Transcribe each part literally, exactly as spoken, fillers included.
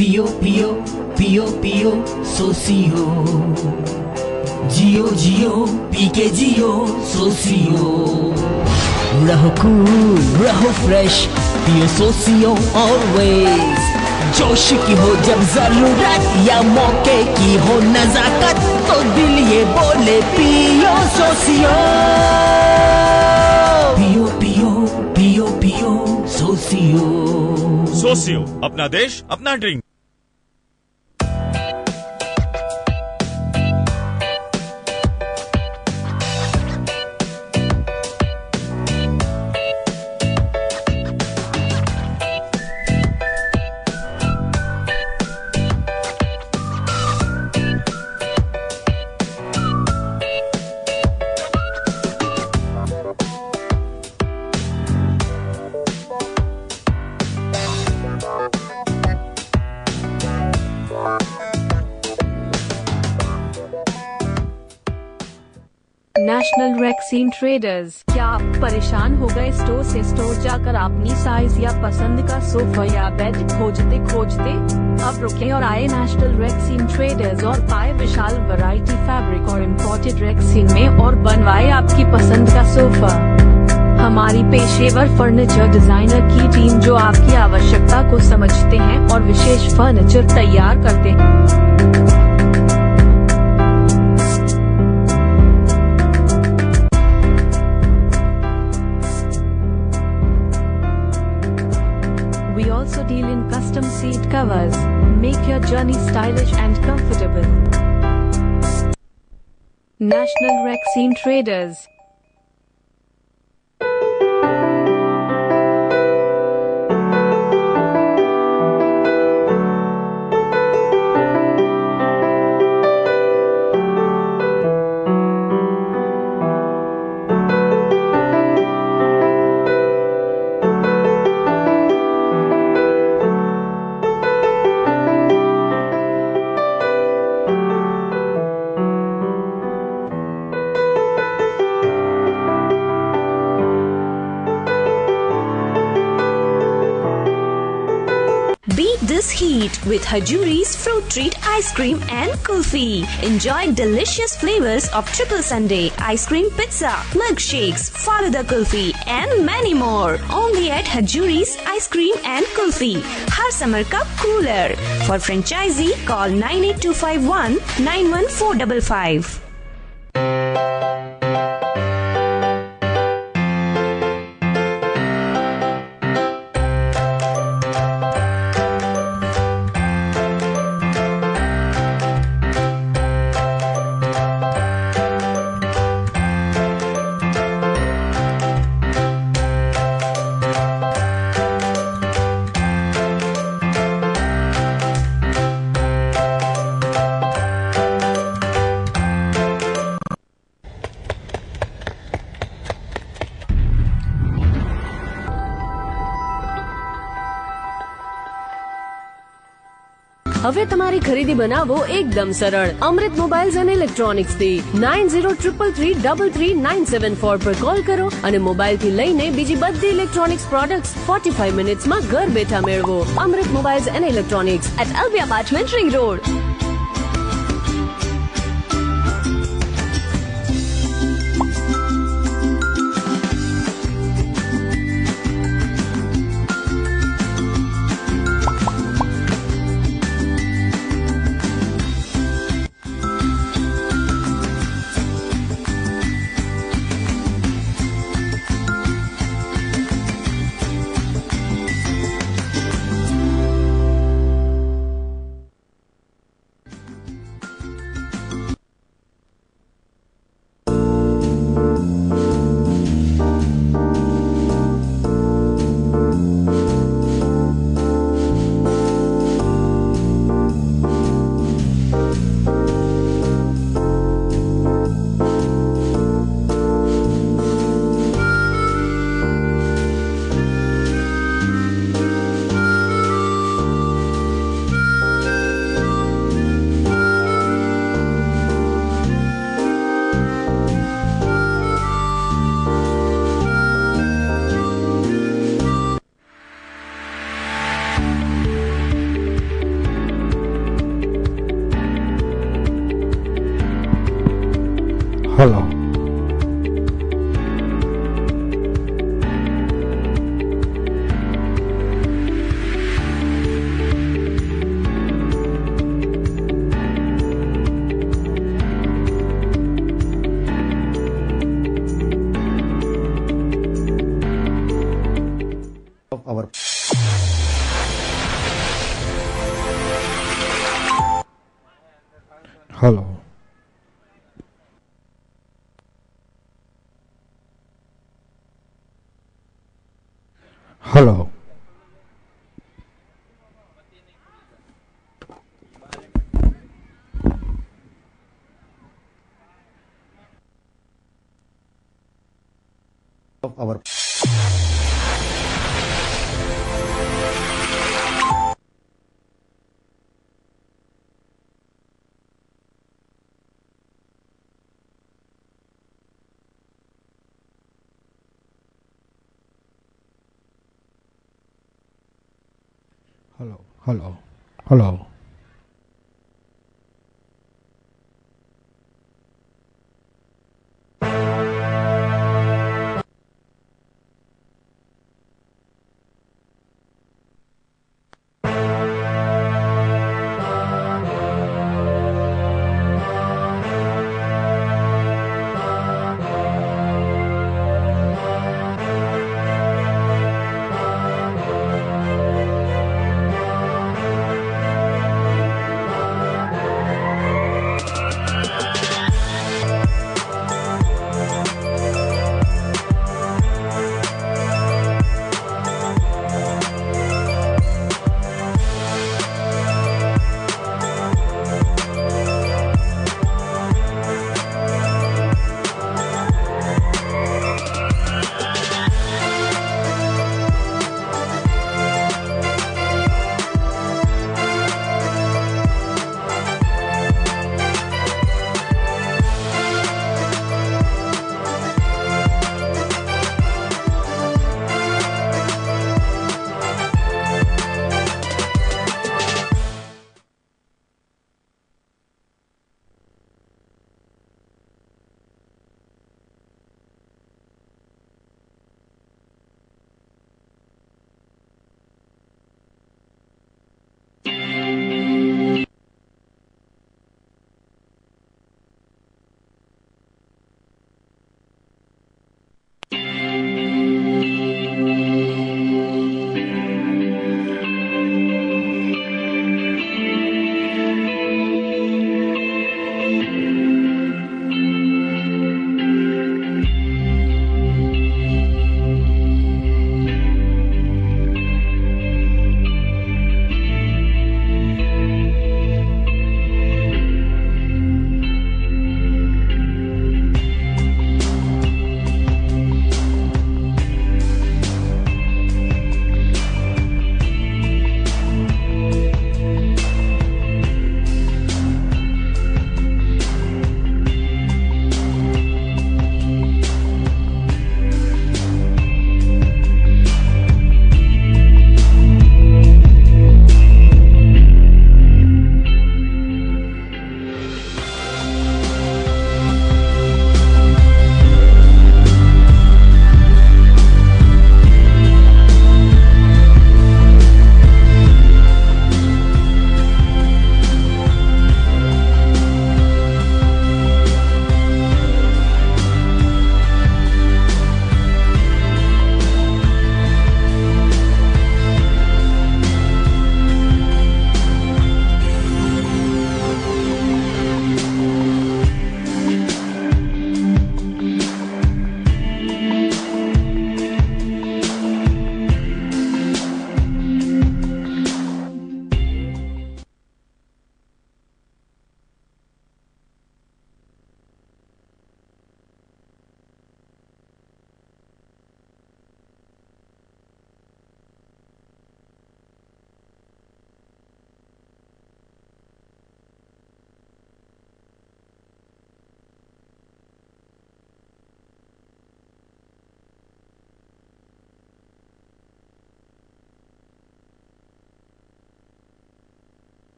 पियो पियो पियो पियो सोसियो, जियो जियो पी के जियो सोसियो। रहो कूल रहो फ्रेश, पियो सोसियो ऑलवेज। जोश की हो जब जरूरत या मौके की हो नजाकत, तो दिल ये बोले पियो सोसियो। पियो पियो पियो पियो सोसियो। सोसियो, अपना देश अपना ड्रिंक। नेशनल वैक्सीन ट्रेडर्स, क्या आप परेशान हो गए स्टोर से स्टोर जाकर अपनी साइज या पसंद का सोफा या बेड खोजते खोजते? अब रुके और आए नेशनल वैक्सीन ट्रेडर्स और पाए विशाल वैरायटी फैब्रिक और इम्पोर्टेड वैक्सीन में और बनवाए आपकी पसंद का सोफा। हमारी पेशेवर फर्नीचर डिजाइनर की टीम जो आपकी आवश्यकता को समझते हैं और विशेष फर्नीचर तैयार करते हैं। We also deal in custom seat covers. Make your journey stylish and comfortable. National Vaccine Traders. Beat this heat with Hajuri's Fruit Treat Ice Cream and Kulfi. Enjoy delicious flavors of Triple Sundae, ice cream pizza, milkshakes, Faluda Kulfi and many more. Only at Hajuri's Ice Cream and Kulfi. Har summer ka cooler. For franchisee, call nine eight two five one nine one four five five. હવે તમારી ખરીદી બનાવો એકદમ સરળ. Amrit mobiles and electronics થી nine zero triple three double three nine seven four પર call કરો અને મોબાઈલ થી લઈને બીજી બધી ઇલેક્ટ્રોનિક્સ પ્રોડક્ટ્સ ફોર્ટી ફાઈવ મિનિટ્સમાં ઘર બેઠા મેળવો. Amrit mobiles and electronics at LB apartment ring road. Hello. Hello. Of our Hello. Hello. Hello.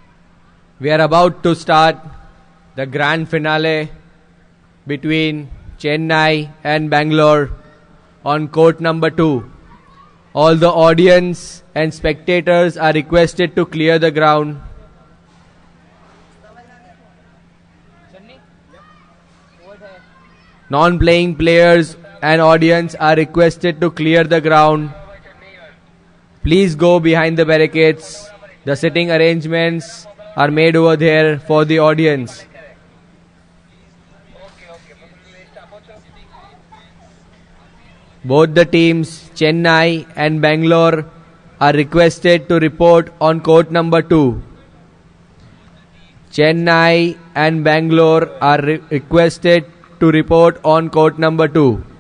We are about to start the grand finale between Chennai and Bangalore on court number two. All the audience and spectators are requested to clear the ground. Non-playing players and audience are requested to clear the ground. Please go behind the barricades. The sitting arrangements are made over there for the audience. Both the teams, Chennai and Bangalore, are requested to report on court number two. Chennai and Bangalore are re- requested to report on court number two.